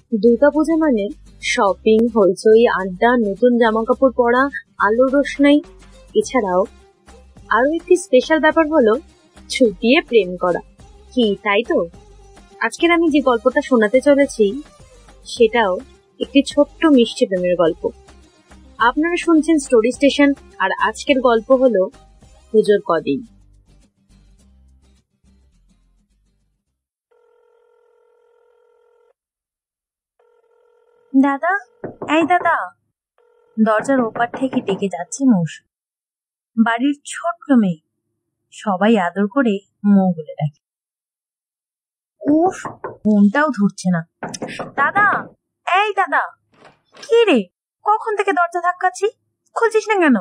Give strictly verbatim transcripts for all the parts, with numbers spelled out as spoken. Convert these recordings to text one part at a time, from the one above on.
দুর্গাপূজা মানে শপিং, হইচই, আড্ডা, নতুন জামা কাপড় পরা, আলোর রোশনাই। এছাড়াও আরো একটি স্পেশাল ব্যাপার হলো ছুটিয়ে প্রেম করা। কি তাই তো? আজকের আমি যে গল্পটা শোনাতে চলেছি সেটাও একটি ছোট্ট মিষ্টি প্রেমের গল্প। আপনারা শুনছেন স্টোরি স্টেশন, আর আজকের গল্প হলো পুজোর কদিন। দাদা, এই দাদা, দরজার ওপার থেকে ডেকে যাচ্ছে মৌসুম। বাড়ির ছোট্ট মেয়ে, সবাই আদর করে মৌ বলে ডাকে। উফ, ফোনটাও ধরছে না। দাদা, এই দাদা, কি রে, কখন থেকে দরজা ধাক্কাচ্ছি, খুলছিস না কেন?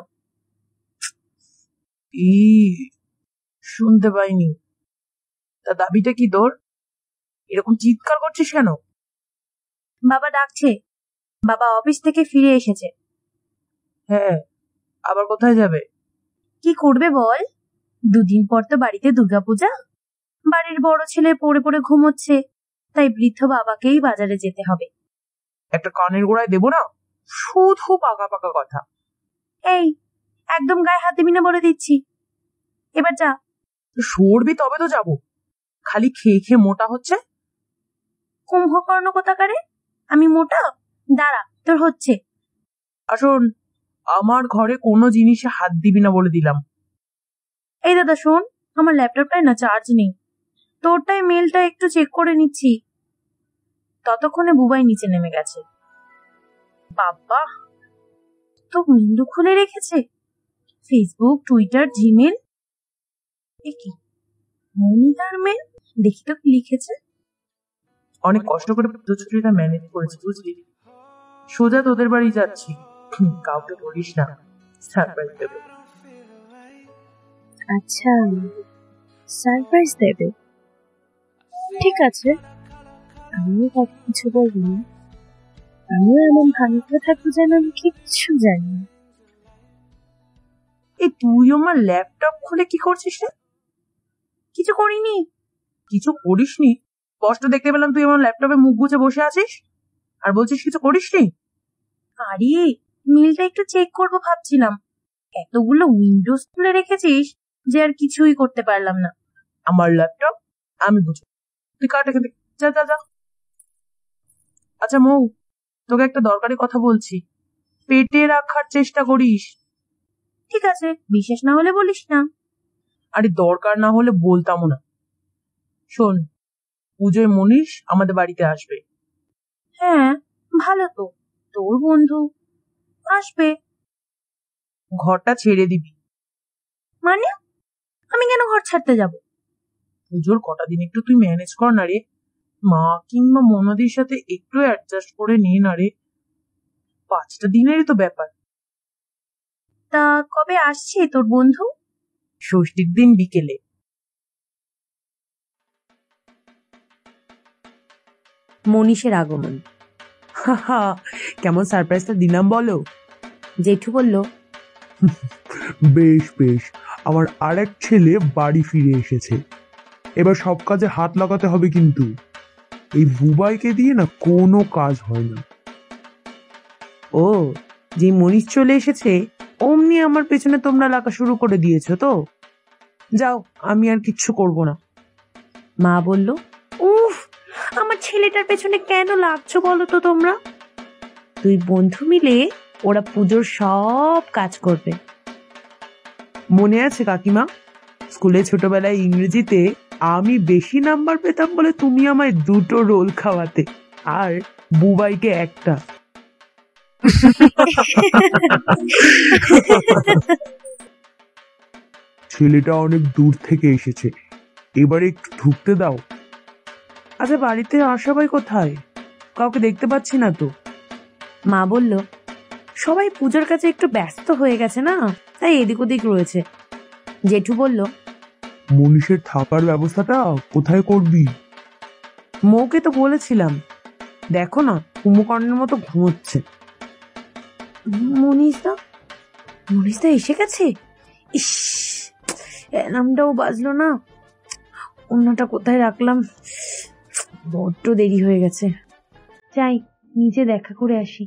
শুনতে পাইনি। তা দাবিটা কি তোর? এরকম চিৎকার করছিস কেন? বাবা ডাকছে, বাবা অফিস থেকে ফিরে এসেছে। হ্যাঁ, আবার কোথায় যাবে? কি করবে বল, দুদিন পর তো বাড়িতে দুর্গাপূজা। বাড়ির বড় ছেলে পড়ে পড়ে ঘুমোচ্ছে, তাই বৃদ্ধ বাবাকেই বাজারে যেতে হবে। একটা কানের গোড়ায় দেবো না, শুধু পাকা পাকা কথা। এই, একদম গায়ে হাত দিবি না বলে দিচ্ছি। এবার যা। সরবি তবে তো যাবো। খালি খেয়ে খেয়ে মোটা হচ্ছে। কুম্ভকর্ণ কোথাকারে, আমি মোটা? দাঁড়া, তোর হচ্ছে। আসুন, আমার ঘরে কোনো জিনিসে হাত দিবি না বলে দিলাম। এই দাদা শোন, আমার ল্যাপটপটায় না চার্জ নেই, তোরটাই মেলটা একটু চেক করে নিচ্ছি। ততক্ষণে বুবাই নিচে নেমে গেছে। বাবা, তো উইন্ডো খুলে রেখেছে, ফেসবুক, টুইটার, জিমেল। এ কি মনিদার মেল, দেখি তো কি লিখেছে। অনেক কষ্ট করে ছুটিটা ম্যানেজ করেছি বুঝলি। সোজা তোদের বাড়ি যাচ্ছি, কাউকে বলিস না, সারপ্রাইজ দেবে। আচ্ছা, সারপ্রাইজ দেবে, ঠিক আছে, আমিও কাউকে কিছু বলবো না। আমিও এমন ভালো করে থাকবো যেন আমি কিচ্ছু জানি না। এই তুই আমার ল্যাপটপ খুলে কি করছিস রে? কিছু করিনি। কিছু করিসনি? স্পষ্ট দেখতে পেলাম তুই আমার ল্যাপটপে মুখ গুজে বসে আছিস আর বলছিস কিছু করিসনি। আরে, মেলটা একটু চেক করবো ভাবছিলাম, এতগুলো উইন্ডোজ খুলে রেখেছিস যে আর কিছুই করতে পারলাম না। আমার ল্যাপটপ আমি বুঝি, তুই কাট এখান থেকে, যা যা যা। আচ্ছা মৌ, তোকে একটা দরকারি কথা বলছি, পেটে রাখার চেষ্টা করিস। ঠিক আছে, বিশেষ না হলে বলিস না। আরে দরকার না হলে বলতামও না। শোন, পুজোয় মনীষ আমাদের বাড়িতে আসবে। হ্যাঁ, ভালো তো, তোর বন্ধু আসবে। ঘরটা ছেড়ে দিবি। মানে আমি কেন ঘর ছাড়তে যাব? পুজোর কটা দিন একটু তুই ম্যানেজ কর না রে। মা কিংবা মনাদির সাথে একটু অ্যাডজাস্ট করে নে না রে, পাঁচটা দিনেরই তো ব্যাপার। তা কবে আসছে তোর বন্ধু? ষষ্ঠীর দিন বিকেলে। মনীষের আগমন। কেমন সারপ্রাইজটা দিলাম বলো? জেঠু বলল, বেশ বেশ, আমার আরেক ছেলে বাড়ি ফিরে এসেছে, এবার সব কাজে হাত লাগাতে হবে, কিন্তু এই বুবাইকে দিয়ে না কোনো কাজ হয় না। ও, যে মনীষ চলে এসেছে অমনি আমার পেছনে তোমরা লাগা শুরু করে দিয়েছো তো। যাও, আমি আর কিচ্ছু করব না। মা বলল, উফ, আমার ছেলেটার পেছনে কেন লাগছো বলো তো তোমরা? দুই বন্ধু মিলে ওরা পুজোর সব কাজ করবে। মনে আছে কাকিমা, স্কুলে ছোটবেলায় ইংরেজিতে আমি বেশি নাম্বার পেতাম বলে তুমি আমায় দুটো রোল খাওয়াতে আর বুবাইকে একটা। ছেলেটা অনেক দূর থেকে এসেছে, এবারে একটু ঢুকতে দাও। আচ্ছা, বাড়িতে আর সবাই কোথায়? কাউকে দেখতে পাচ্ছি না তো। মা বলল, সবাই পুজোর কাছে একটু ব্যস্ত হয়ে গেছে না, তাই এদিক ওদিক রয়েছে। জেঠু বলল, মনীষের থাকার ব্যবস্থাটা কোথায় করবি? মৌকে তো বলেছিলাম, দেখো না কুম্ভকর্ণের মতো ঘুমোচ্ছে। মনীষদা মনীষদা এসে গেছে। ইস, অ্যালার্মটাও বাজলো না, অন্যটা কোথায় রাখলাম, বড্ড দেরি হয়ে গেছে। যাই নিচে দেখা করে আসি।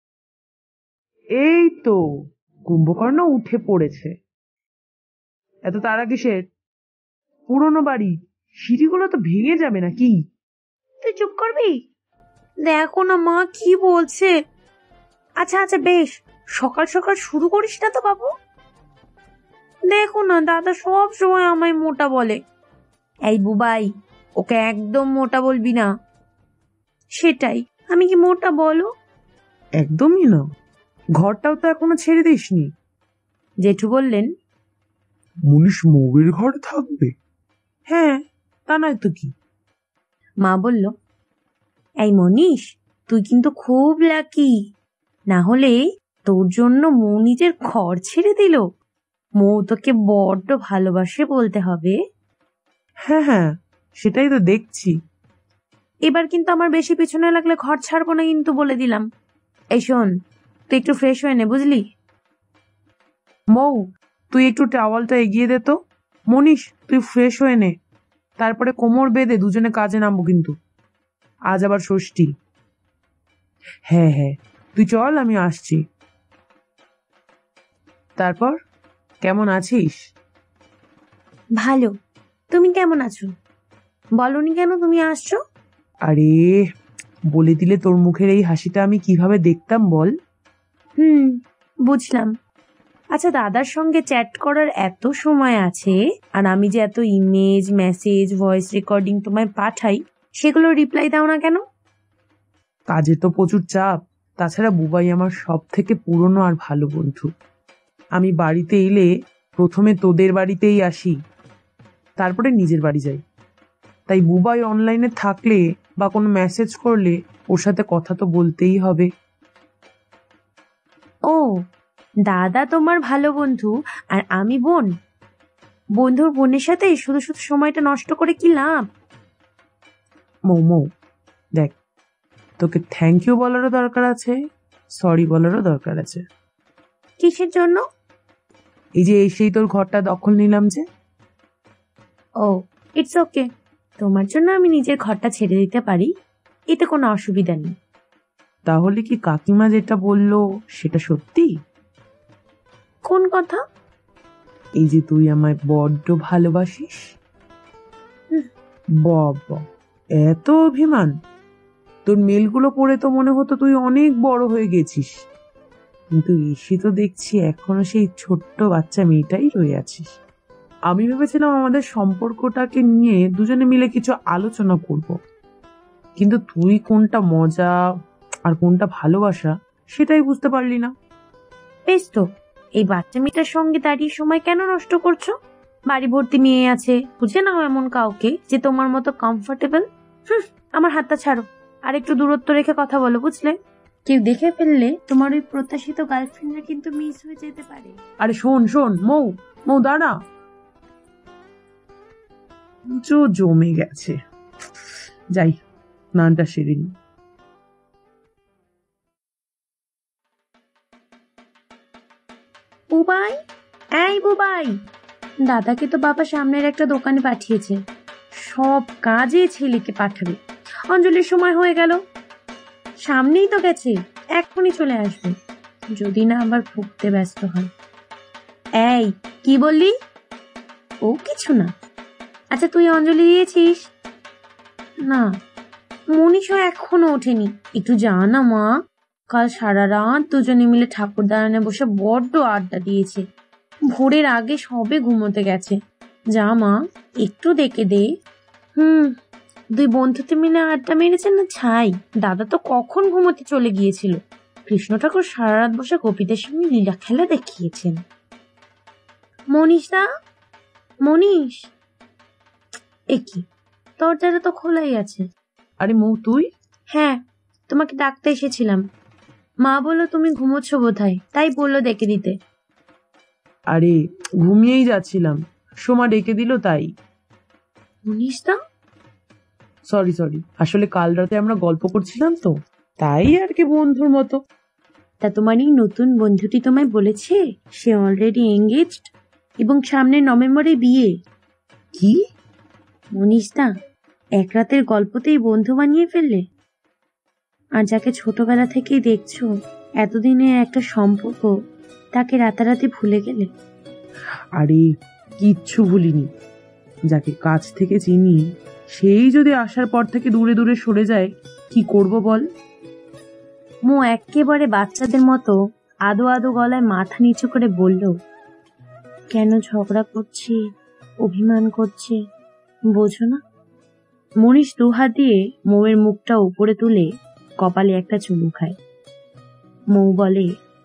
এই তো কুম্ভকর্ণ উঠে পড়েছে। এত তারা কিসের? পুরনো বাড়ি, সিঁড়িগুলো তো ভেঙে যাবে নাকি? তুই চুপ করবি? দেখো না মা কি বলছে। আচ্ছা আচ্ছা বেশ, সকাল সকাল শুরু করিস না তো বাবু। দেখো না দাদা সব সময় আমায় মোটা বলে। এই বুবাই, ওকে একদম মোটা বলবি না। সেটাই, আমি কি মোটা বলো? একদমই না, ঘরটাও তো এখনো ছেড়ে দিসনি। জেঠু বললেন, মুনিশ মৌয়ের ঘরে থাকবে? হ্যাঁ, তা নয় তো কি। মা বলল, এই মনীষ, তুই কিন্তু খুব লাকি, না হলে তোর জন্য মৌ নিজের ঘর ছেড়ে দিল। মৌ তোকে বড্ড ভালোবাসে বলতে হবে। হ্যাঁ হ্যাঁ, সেটাই তো দেখছি। এবার কিন্তু আমার বেশি পিছনে লাগলে ঘর ছাড়বো না কিন্তু, বলে দিলাম। এই শোন, তুই একটু ফ্রেশ হয়ে নে বুঝলি। মৌ, তুই একটু টাওয়ালটা এগিয়ে দে তো। মনীষ, তুই ফ্রেশ হয়ে নে, তারপরে কোমর বেঁধে দুজনে কাজে নামবো কিন্তু। আজ আবার ষষ্ঠী। হ্যাঁ হ্যাঁ, তুই চল, আমি আসছি। তারপর কেমন আছিস? ভালো, তুমি কেমন আছো? বলনি কেন তুমি আসছো? আরে, বলে দিলে তোর মুখের এই হাসিটা আমি কিভাবে দেখতাম বল। হুম, বুঝলাম। আচ্ছা, দাদার সঙ্গে চ্যাট করার এত সময় আছে, আর আমি যে এত ইমেজ, মেসেজ, ভয়েস রেকর্ডিং তোমায় পাঠাই, সেগুলো রিপ্লাই দাও না কেন? কাজে তো প্রচুর চাপ। তাছাড়া বুবাই আমার সব থেকে পুরনো আর ভালো বন্ধু। আমি বাড়িতে এলে প্রথমে তোদের বাড়িতেই আসি, তারপরে নিজের বাড়ি যাই। তাই বুবাই অনলাইনে থাকলে বা কোনো মেসেজ করলে ওর সাথে কথা তো বলতেই হবে। ও, দাদা তোমার ভালো বন্ধু আর আমি বোন। বন্ধুর বোনের সাথে শুধু শুধু সময়টা নষ্ট করে কি লাভ? মৌ মৌ, দেখ, তোকে থ্যাংক ইউ বলারও দরকার আছে, সরি বলারও দরকার আছে। কিসের জন্য? এই যে এসেই তোর ঘরটা দখল নিলাম যে। ও, ইটস ওকে। তোমার জন্য আমি নিজের ঘরটা ছেড়ে দিতে পারি, এতে কোনো অসুবিধা নেই। তাহলে কি কাকিমা যেটা বললো সেটা সত্যি? কোন কথা? এই যে তুই আমায় বড্ড ভালোবাসিস। বাবা, এত অভিমান! তোর মেলগুলো পড়ে তো মনে হতো তুই অনেক বড় হয়ে গেছিস, কিন্তু এসে তো দেখছি এখনো সেই ছোট্ট বাচ্চা মেয়েটাই রয়ে আছিস। আমি ভেবেছিলাম আমাদের সম্পর্কটাকে নিয়ে দুজনে মিলে কিছু আলোচনা করব, কিন্তু তুই কোনটা মজা আর কোনটা ভালোবাসা সেটাই বুঝতে পারলি না। বেশ তো, এই বাচ্চা মেয়েটার সঙ্গে দাঁড়িয়ে সময় কেন নষ্ট করছো? বাড়ি ভর্তি মেয়ে আছে, বুঝে নাও এমন কাউকে যে তোমার মতো কমফোর্টেবল। হুম, আমার হাতটা ছাড়ো, আর একটু দূরত্ব রেখে কথা বলো, বুঝলে? কেউ দেখে ফেললে তোমার ওই প্রত্যাশিত গার্লফ্রেন্ডরা কিন্তু মিস হয়ে যেতে পারে। আরে শোন শোন মৌ, মৌ দাঁড়া। জো জমে গেছে, যাই স্নানটা সেরে নি। বুবাই, এই বুবাই, দাদাকে তো বাবা সামনের একটা দোকানে পাঠিয়েছে, সব কাজে ছেলেকে পাঠাবে। অঞ্জলির সময় হয়ে গেল, সামনেই তো গেছে, এক্ষুনি চলে আসবে, যদি না আবার ভুগতে ব্যস্ত হয়। এই, কি বললি? ও কিছু না। আচ্ছা, তুই অঞ্জলি দিয়েছিস? না, মনীষও এখনো ওঠেনি। একটু যা না মা, কাল সারা রাত দুজনে মিলে ঠাকুর দালানে বসে বড্ড আড্ডা দিয়েছে, ভোরের আগে সবে ঘুমোতে গেছে। যা মা, একটু দেখে দে। হুম, দুই বন্ধুতে মিলে আড্ডা মেরেছেন না ছাই, দাদা তো কখন ঘুমোতে চলে গিয়েছিল। কৃষ্ণ ঠাকুর সারা রাত বসে গোপীদের সঙ্গে লীলা খেলা দেখিয়েছেন। মনীষ দা, মনীষ, একি দরজাটা তো খোলাই আছে। আরে মৌ, তুই? হ্যাঁ, তোমাকে ডাকতে এসেছিলাম। মা বললো তুমি ঘুমোচ্ছ বোধহয়, তাই বললো ডেকে দিতে। আরে ঘুমিয়েই যাচ্ছিলাম, সোমা ডেকে দিল তাই। মনীষ দা, সরি সরি, আসলে কাল রাতে আমরা গল্প করছিলাম তো, তাই আর কি, বন্ধুর মতো। তা তোমার এই নতুন বন্ধুটি তোমায় বলেছে সে অলরেডি এঙ্গেজড এবং সামনে নভেম্বরে বিয়ে? কি? মনীষ দা, এক রাতের গল্পতেই বন্ধু বানিয়ে ফেললে। আর যাকে ছোটবেলা থেকেই দেখছো, এতদিনের একটা সম্পর্ক, তাকে রাতারাতি ভুলে গেলে? আরে কিচ্ছু ভুলিনি। যাকে কাছ থেকে চিনি সেই যদি আসার পর থেকে দূরে দূরে সরে যায়, কি করব বল? মো একেবারে বাচ্চাদের মতো আদো আদো গলায় মাথা নিচু করে বলল, কেন ঝগড়া করছি, অভিমান করছি, বোঝো না? মনীষ দুহাত দিয়ে মৌয়ের মুখটা উপরে তুলে কপালে একটা চুমু খায়। মৌ বলে,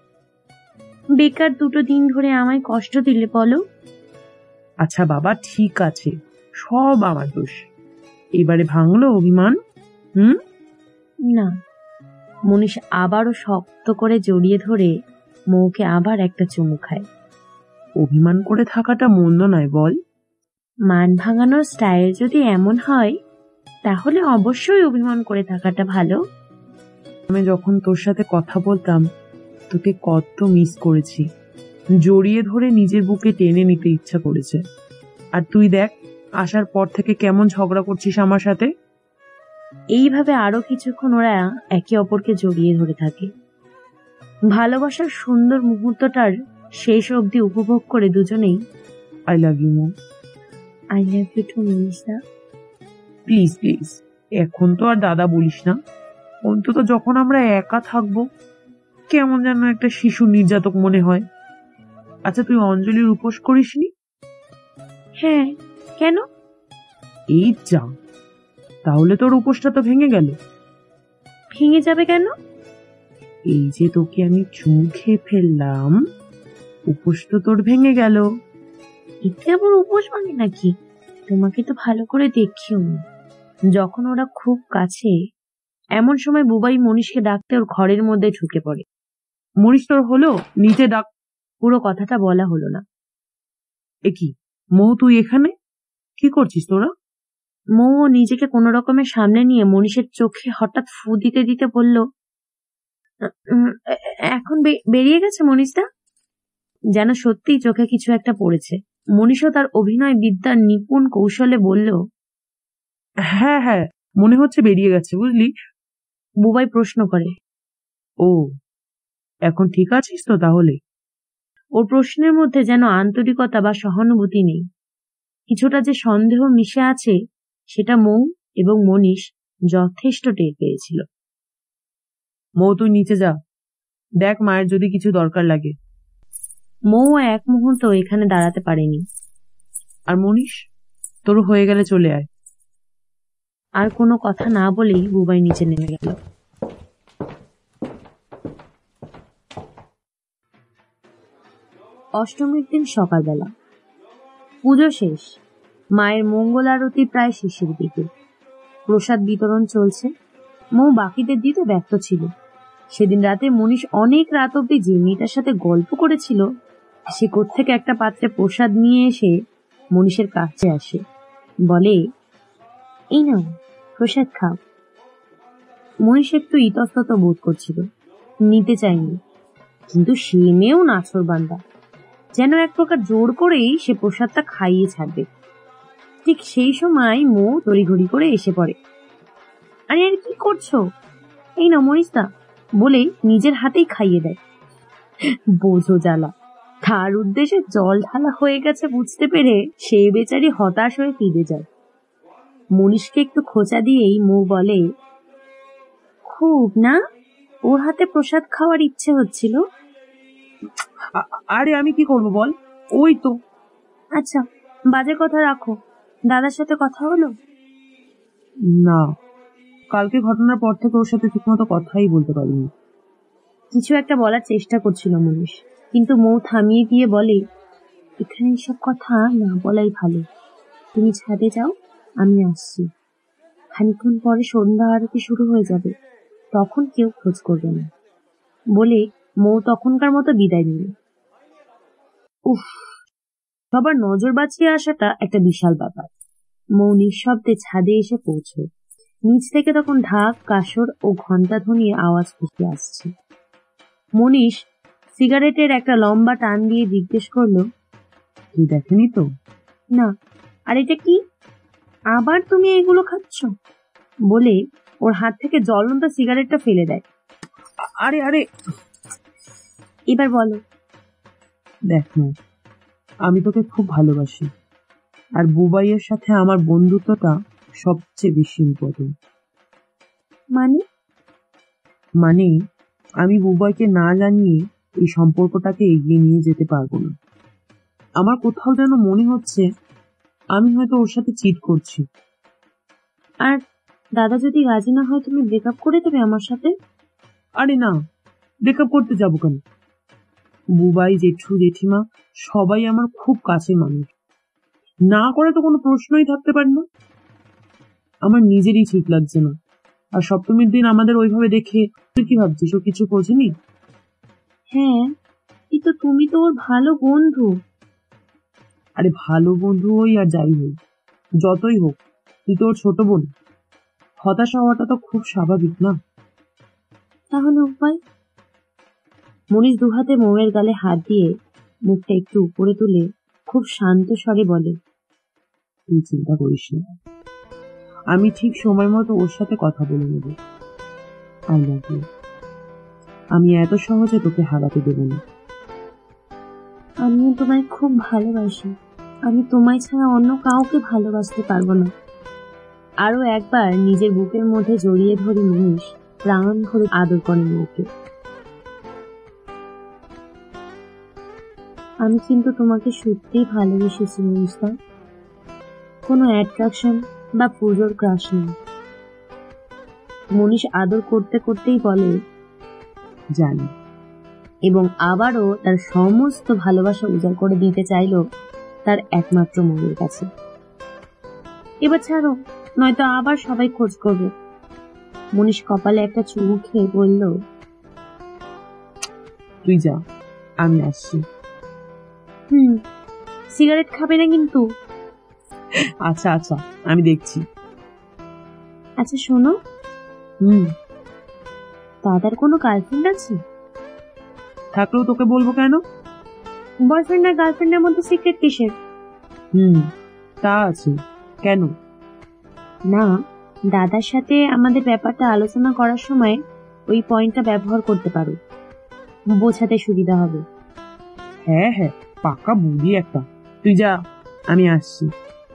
বেকার দুটো দিন ধরে আমায় কষ্ট দিলে বলো। আচ্ছা বাবা, ঠিক আছে, সব আমার দোষ। এবারে ভাঙলো অভিমান? হুম না। মনীষ আবারও শক্ত করে জড়িয়ে ধরে মৌকে আবার একটা চুমু খায়। অভিমান করে থাকাটা মন্দ নয় বল? মান ভাঙানোর স্টাইল যদি এমন হয়, তাহলে অবশ্যই অভিমান করে থাকাটা ভালো। আমি যখন তোর সাথে কথা বলতাম, তোকে কত মিস করেছি। জড়িয়ে ধরে নিজের বুকে টেনে নিতে ইচ্ছা করেছে। আর তুই দেখ, আসার পর থেকে কেমন ঝগড়া করছিস আমার সাথে। এইভাবে আরো কিছুক্ষণ ওরা একে অপরকে জড়িয়ে ধরে থাকে। ভালোবাসার সুন্দর মুহূর্তটার শেষ অবধি উপভোগ করে দুজনেই আই লাভ ইউ মো। আই লাভ ইউ টু মনীষদা। প্লিজ প্লিজ, এখন তো আর দাদা বলিস না। অন্তত যখন আমরা একা থাকবো, কেমন যেন একটা শিশু নির্যাতক মনে হয়। আচ্ছা, তুই অঞ্জলির উপোস করিসনি? হ্যাঁ, কেন? এই যা, তাহলে তোর উপোসটা তো ভেঙে গেল। ভেঙে যাবে কেন? এই যে তোকে আমি চুমু খেয়ে ফেললাম, উপোস তো তোর ভেঙে গেল। এতে আবার উপোস ভাঙে নাকি? তোমাকে তো ভালো করে দেখিও। যখন ওরা খুব কাছে, এমন সময় বুবাই মনীষকে ডাকতে ওর ঘরের মধ্যে ঢুকে পড়ে। মনীষ, তোর হলো? নিচে ডাক। পুরো কথাটা বলা হলো না। এ কি মৌ, তুই এখানে কি করছিস তোরা? মৌ নিজেকে কোন রকমের সামনে নিয়ে মনীষের চোখে হঠাৎ ফু দিতে দিতে বলল, এখন বেরিয়ে গেছে মনীষদা। যেন সত্যিই চোখে কিছু একটা পড়েছে। মনীষও তার অভিনয় বিদ্যার নিপুণ কৌশলে বলল, হ্যাঁ হ্যাঁ, মনে হচ্ছে বেরিয়ে গেছে, বুঝলি। বুবাই প্রশ্ন করে, ও, এখন ঠিক আছিস তো তাহলে? ওর প্রশ্নের মধ্যে যেন আন্তরিকতা বা সহানুভূতি নেই। কিছুটা যে সন্দেহ মিশে আছে, সেটা মৌ এবং মনীষ যথেষ্ট টের পেয়েছিল। মৌ, তুই নিচে যা, দেখ মায়ের যদি কিছু দরকার লাগে। মৌ এক মুহূর্ত এখানে দাঁড়াতে পারেনি। আর মনীষ, তোর হয়ে গেলে চলে আয়। আর কোনো কথা না বলেই বুবাই নিচে নেমে গেল। অষ্টমীর দিন সকালবেলা পুজো শেষ। মায়ের মঙ্গল আরতি প্রায় শেষের দিকে। প্রসাদ বিতরণ চলছে। মৌ বাকিদের দিতে ব্যস্ত ছিল। সেদিন রাতে মনীষ অনেক রাত অব্দি যে মেয়েটার সাথে গল্প করেছিল, সে কোত্থেকে একটা পাত্রে প্রসাদ নিয়ে এসে মনীষের কাছে আসে, বলে, এই নাও প্রসাদ খাও। মনীষ একটু ইতস্তত বোধ করছিল, নিতে চায়নি। কিন্তু সে মেয়েও নাছোড়বান্দা, যেন এক প্রকার জোর করেই সে প্রসাদটা খাইয়ে ছাড়বে। ঠিক সেই সময় মৌ তড়িঘড়ি করে এসে পড়ে। আরে আর কি করছো? এই না মনীষদা, বলে নিজের হাতেই খাইয়ে দেয়। বোঝো জ্বালা, তার উদ্দেশ্যে জল ঢালা হয়ে গেছে বুঝতে পেরে সে বেচারি হতাশ হয়ে ফিরে যায়। মনীষকে একটু খোঁচা দিয়েই মৌ বলে, খুব না, ওর হাতে প্রসাদ খাওয়ার ইচ্ছে হচ্ছিল। আরে আমি কি করবো বল, ওই তো। আচ্ছা, বাজে কথা রাখো। দাদার সাথে কথা হলো? না, কালকে ঘটনার পর থেকে ওর সাথে ঠিকমতো কথাই বলতে পারিনি। কিছু একটা বলার চেষ্টা করছিল মনীষ, কিন্তু মৌ থামিয়ে দিয়ে বলে, এখানে এসব কথা না বলাই ভালো। তুমি ছাদে যাও, আমি আসছি। খানিক্ষণ পরে সন্ধ্যা আরতি শুরু হয়ে যাবে, তখন কেউ খোঁজ করবে না। বলে মৌ তখনকার মতো বিদায় নিল। উফ, সবার নজর বাঁচিয়ে আসাটা একটা বিশাল ব্যাপার। মৌ নিঃশব্দে ছাদে এসে পৌঁছয়। নিচ থেকে তখন ঢাক, কাসর ও ঘণ্টা ধ্বনির আওয়াজ ভেসে আসছে। মনীষ সিগারেটের একটা লম্বা টান দিয়ে জিজ্ঞেস করলো, তুই দেখেনি তো? না। আর এটা কি? আবার তুমি এগুলো খাচ্ছ? বলে ওর হাত থেকে জ্বলন্ত সিগারেটটা ফেলে দেয়। আরে আরে এবার বলো। দেখ মৌ, আমি তোকে খুব ভালোবাসি, আর বুবাইয়ের সাথে আমার বন্ধুত্বটা সবচেয়ে বেশি ইম্পর্টেন্ট। মানে? মানে আমি বুবাইকে না জানিয়ে এই সম্পর্কটাকে এগিয়ে নিয়ে যেতে পারবো না। আমার কোথাও যেন মনে হচ্ছে আমি হয়তো ওর সাথে চিট করছি। আর দাদা যদি রাজি না হয় তুমি ব্রেকআপ করে দেবে আমার সাথে? আরে না, ব্রেকআপ করতে যাবো কেন? বুবাই, জেঠু, জেঠিমা সবাই আমার খুব কাছের মানুষ, না করে তো কোনো প্রশ্নই থাকতে পারে না। আমার নিজেরই ঠিক লাগছে না। আর সপ্তমীর দিন আমাদের ওইভাবে দেখে তুই কি ভাবছিস ও কিছু খোঁজেনি? হ্যাঁ, কিন্তু তুমি তো ওর ভালো বন্ধু। আরে ভালো বন্ধু হই আর যাই হোক, যতই হোক, তুই তো ওর ছোট বোন। হতাশ হওয়াটা তো খুব স্বাভাবিক না? তাহলে উপায়? মনীষ দুহাতে মৌয়ের গালে হাত দিয়ে মুখটা একটু উপরে তুলে খুব শান্ত স্বরে বলে, তুই চিন্তা করিস না, আমি ঠিক সময় মতো ওর সাথে কথা বলে নেব। I love you. আমি এত সহজে তোকে হারাতে দেব না। আমিও তোমায় খুব ভালোবাসি, আমি তোমায় ছাড়া অন্য কাউকে ভালোবাসতে পারবো না। আরো একবার নিজের বুকের মধ্যে জড়িয়ে ধরে মনীষ প্রাণ ভরে আদর করে মৌকে। আমি কিন্তু তোমাকে সত্যিই ভালোবেসেছি মনীষদা, কোনো অ্যাট্রাকশন বা পুজোর ক্রাশ নেই। মনীষ আদর করতে করতেই বলে, জানি, এবং আবারও তার সমস্ত ভালোবাসা উজাড় করে দিতে চাইল তার একমাত্র মনের কাছে। এবার ছাড়ো, নয়তো আবার সবাই খোঁজ করবে। মনীষ কপালে একটা চুমু খেয়ে বলল, তুই যা, আমি আসছি। হুম, সিগারেট খাবে না কিন্তু। আচ্ছা আচ্ছা, আমি দেখছি। আচ্ছা শোনো, হুম, দাদার কোনো গার্লফ্রেন্ড আছে? থাকলেও তোকে বলবো কেন? বয়ফ্রেন্ড আর গার্লফ্রেন্ডের মধ্যে সিক্রেট কিসের? হুম, তা আছে। কেন? না, দাদার সাথে আমাদের ব্যাপারটা আলোচনা করার সময় ওই পয়েন্টটা ব্যবহার করতে পারো, বোঝাতে সুবিধা হবে। হ্যাঁ হ্যাঁ, পাকা বুদ্ধি একটা। তুই যা, আমি আসছি।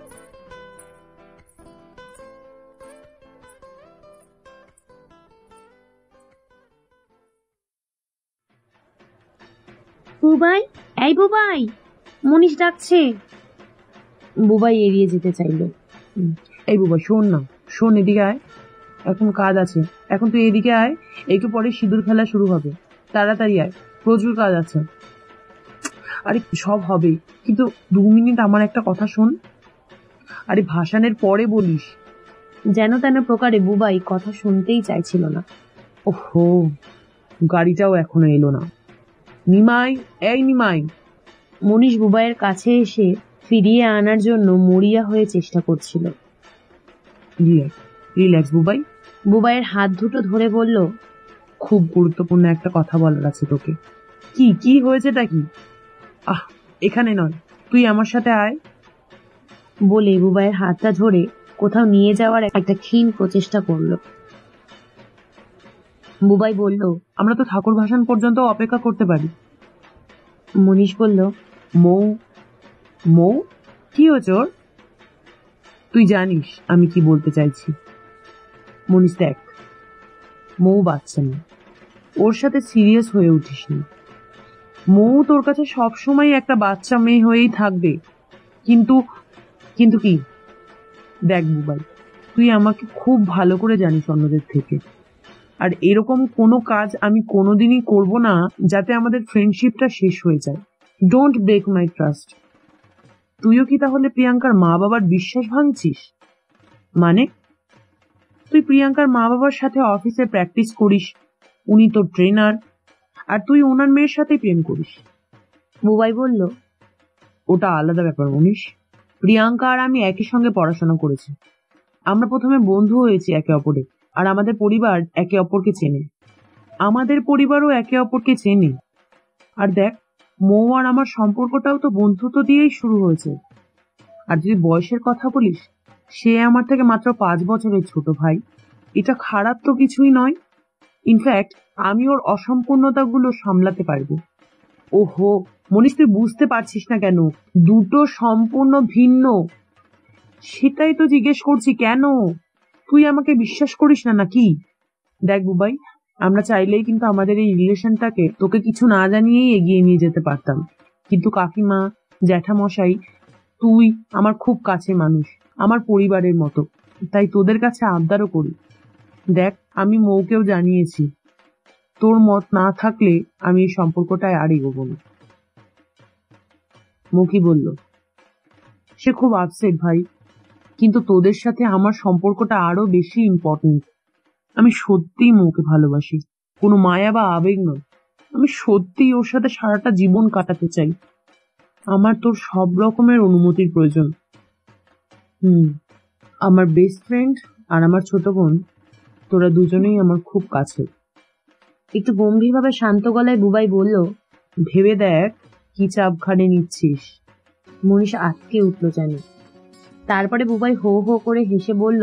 বুবাই, এই বুবাই, মনীষ ডাকছে। বুবাই এড়িয়ে যেতে চাইল। এই বাবা শোন না, শোন, এদিকে আয়, এখন কাজ আছে। এখন তুই এদিকে আয়, একটু পরে সিঁদুর খেলা শুরু হবে, তাড়াতাড়ি আয়, প্রচুর কাজ আছে। আরে সব হবে, কিন্তু দু মিনিট আমার একটা কথা শোন। আরে ভাসানের পরে বলিস। যেন তেন প্রকারে বুবাই কথা শুনতেই চাইছিল না। ওহো, গাড়িটাও এখনো এলো না। নিমাই, এই নিমাই। মনীষ বুবাইয়ের কাছে এসে ফিরিয়ে আনার জন্য মরিয়া হয়ে চেষ্টা করছিল। Relax relax Bubai. বুবাইয়ের হাত দুটো ধরে বলল, খুব গুরুত্বপূর্ণ একটা কথা বলার আছে তোকে। কি কি হয়েছেটা কি? আহ, এখানে নয়, তুই আমার সাথে আয়। বলে বুবাইয়ের হাতটা ধরে কোথাও নিয়ে যাওয়ার একটা ক্ষীণ প্রচেষ্টা করল। বুবাই বলল, আমরা তো ঠাকুর ভাসান পর্যন্ত অপেক্ষা করতে পারি। মনীষ বলল, মৌ, মৌ, কি হয়েছে ওর? তুই জানিস আমি কি বলতে চাইছি। মনীষ দেখ, মৌ বাচ্চা না, ওর সাথে সিরিয়াস হয়ে উঠিস না। মৌ তোর কাছে সবসময় একটা বাচ্চা মেয়ে হয়েই থাকবে। কিন্তু কিন্তু কি? দেখ বুবাই, তুই আমাকে খুব ভালো করে জানিস অন্যদের থেকে, আর এরকম কোনো কাজ আমি কোনোদিনই করব না যাতে আমাদের ফ্রেন্ডশিপটা শেষ হয়ে যায়। Don't break my trust. তুইও কি তাহলে প্রিয়াঙ্কার মা বাবার বিশ্বাস ভাঙছিস? মানে তুই প্রিয়াঙ্কার মা বাবার সাথে অফিসে প্র্যাকটিস করিস, উনি তোর ট্রেনার, আর তুই ওনার মেয়ের সাথে প্রেম করিস। বুবাই বলল, ওটা আলাদা ব্যাপার মনীষ। প্রিয়াঙ্কা আর আমি একই সঙ্গে পড়াশোনা করেছি, আমরা প্রথমে বন্ধু হয়েছি একে অপরে, আর আমাদের পরিবার একে অপরকে চেনে, আমাদের পরিবারও একে অপরকে চেনে। আর দেখ, মৌ আর আমার সম্পর্কটাও তো বন্ধুত্ব দিয়েই শুরু হয়েছে। আর যদি বয়সের কথা বলিস, সে আমার থেকে মাত্র পাঁচ বছরের ছোট ভাই। এটা খারাপ তো কিছুই নয়। ইনফ্যাক্ট আমি ওর অসম্পূর্ণতাগুলো সামলাতে পারবো। ওহো মনীষ, তুই বুঝতে পারছিস না কেন? দুটো সম্পূর্ণ ভিন্ন। সেটাই তো জিজ্ঞেস করছি, কেন তুই আমাকে বিশ্বাস করিস না নাকি? দেখ বুবাই, আমরা চাইলেই কিন্তু আমাদের এই রিলেশনটাকে তোকে কিছু না জানিয়েই এগিয়ে নিয়ে যেতে পারতাম, কিন্তু কাকিমা, জ্যাঠামশাই, তুই আমার খুব কাছের মানুষ, আমার পরিবারের মতো, তাই তোদের কাছে আবদারও করি। দেখ, আমি মৌকেও জানিয়েছি, তোর মত না থাকলে আমি এই সম্পর্কটায় আর এগোবো না। মৌ কি বলল? সে খুব আপসেট ভাই, কিন্তু তোদের সাথে আমার সম্পর্কটা আরো বেশি ইম্পর্টেন্ট। আমি সত্যিই মৌকে ভালোবাসি, কোনো মায়া বা আবেগ নয়। আমি সত্যিই ওর সাথে সারাটা জীবন কাটাতে চাই। আমার তোর সব রকমের অনুমতির প্রয়োজন। হুম আমার বেস্ট ফ্রেন্ড আর আমার ছোট বোন, তোরা দুজনেই আমার খুব কাছে। একটু গম্ভীরভাবে শান্ত গলায় বুবাই বলল, ভেবে দেখ কি চাপ ঘাড়ে নিচ্ছিস। মনীষ আটকে উঠল জানি। তারপরে বুবাই হো হো করে হেসে বলল,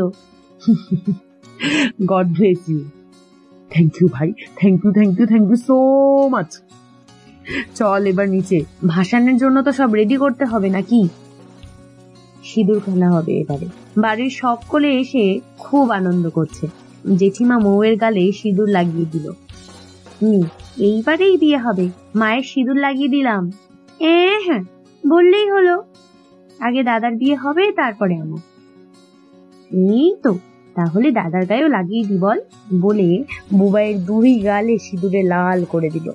God bless you. Thank you ভাই, thank you thank you thank you so much. চল এবার নিচে, ভাসানের জন্য তো সব রেডি করতে হবে নাকি? সিঁদুর খেলা হবে এবারে। বাড়ির সকলে এসে খুব আনন্দ করছে। জেঠিমা মৌয়ের গালে সিঁদুর লাগিয়ে দিল। হুম এইবারেই বিয়ে হবে, মায়ের সিঁদুর লাগিয়ে দিলাম। এ হ্যাঁ, বললেই হলো। আগে দাদার বিয়ে হবে, তারপরে আমার। এই তো, তাহলে দাদার গায়েও লাগিয়ে দি বল, বলে বুবাইয়ের দুই গালে সিঁদুরে লাল করে দিল।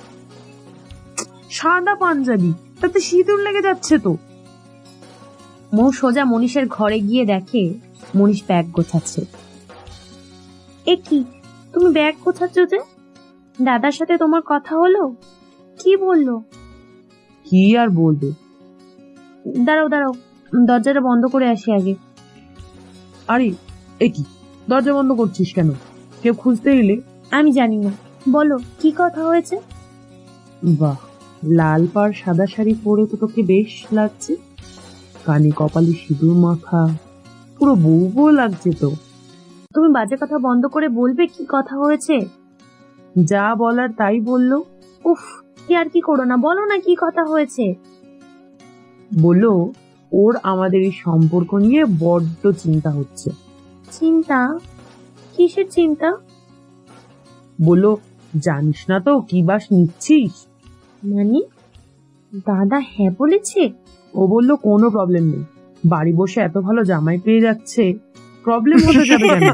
সাদা পাঞ্জাবি, তাতে সিঁদুর লেগে যাচ্ছে তো। মৌ সোজা মনীষের ঘরে গিয়ে দেখে মনীষ ব্যাগ গোছাচ্ছে। এ কি, তুমি ব্যাগ গোছাচ্ছ যে? দাদার সাথে তোমার কথা হলো? কি বললো? কি আর বলবে। দাঁড়াও দাঁড়াও, দরজাটা বন্ধ করে আসি আগে। আরে এ কি, দরজা বন্ধ করছিস কেন? কেউ খুঁজতে এলে? আমি জানি না, বলো কি কথা হয়েছে। বাহ, লাল পাড় সাদা শাড়ি পরে তো তোকে বেশ লাগছে। কানে কপালে সিঁদুর মাখা, পুরো বউ বউ লাগছে তো। তুমি বাজে কথা বন্ধ করে বলবে কি কথা হয়েছে। যা বলার তাই বললো। উফ, কি আর কি করো না, বলো না কি কথা হয়েছে। বলো ওর আমাদের এই সম্পর্ক নিয়ে বড্ড চিন্তা হচ্ছে। চিন্তা? কিসের চিন্তা? বলো জানিস না তো কি বাস নিচ্ছিস? মানে দাদা হ্যাঁ বলেছে? ও বললো কোনো প্রবলেম নেই, বাড়ি বসে এত ভালো জামাই পেয়ে যাচ্ছে, প্রবলেম হতে যাবে কেন?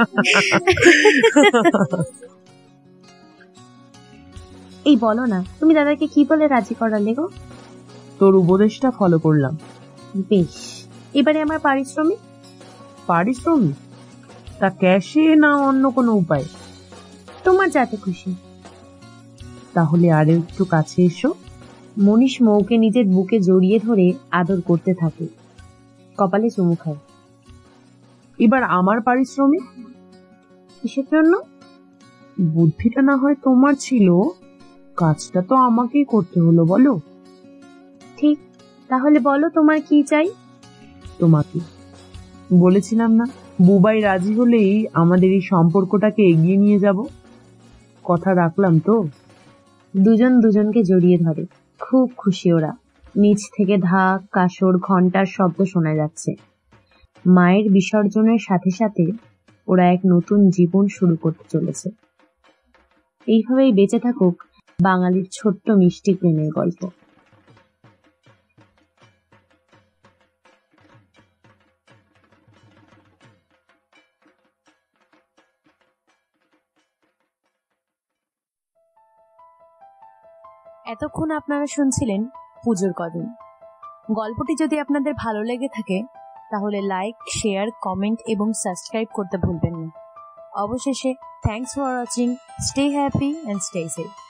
এই বলো না, তুমি দাদাকে কি বলে রাজি করালে গো? তোর উপদেশটা ফলো করলাম। বেশ, এবারে আমার পারিশ্রমিক? পারিশ্রমিক? তা ক্যাশে না অন্য কোনো উপায়? তোমার যাতে খুশি। তাহলে আরে একটু কাছে এসো। মনীষ মৌকে নিজের বুকে জড়িয়ে ধরে আদর করতে থাকে, কপালে চুমু খায়। এবার আমার পারিশ্রমিক? কিসের জন্য? বুদ্ধিটা না হয় তোমার ছিল, কাজটা তো আমাকেই করতে হলো। বলো। ঠিক, তাহলে বলো তোমার কি চাই। তোমাকে বলেছিলাম না, বুবাই রাজি হলেই আমাদের এই সম্পর্কটাকে এগিয়ে নিয়ে যাব। কথা রাখলাম তো। দুজন দুজনকে জড়িয়ে ধরে, খুব খুশি ওরা। নিচ থেকে ঢাক, কাসর, ঘন্টার শব্দ শোনা যাচ্ছে। মায়ের বিসর্জনের সাথে সাথে ওরা এক নতুন জীবন শুরু করতে চলেছে। এইভাবেই বেঁচে থাকুক বাঙালির ছোট্ট মিষ্টি প্রেমের গল্প। এতক্ষণ আপনারা শুনছিলেন পুজোর কদিন। গল্পটি যদি আপনাদের ভালো লেগে থাকে তাহলে লাইক, শেয়ার, কমেন্ট এবং সাবস্ক্রাইব করতে ভুলবেন না। অবশেষে thanks for watching, stay happy and stay safe.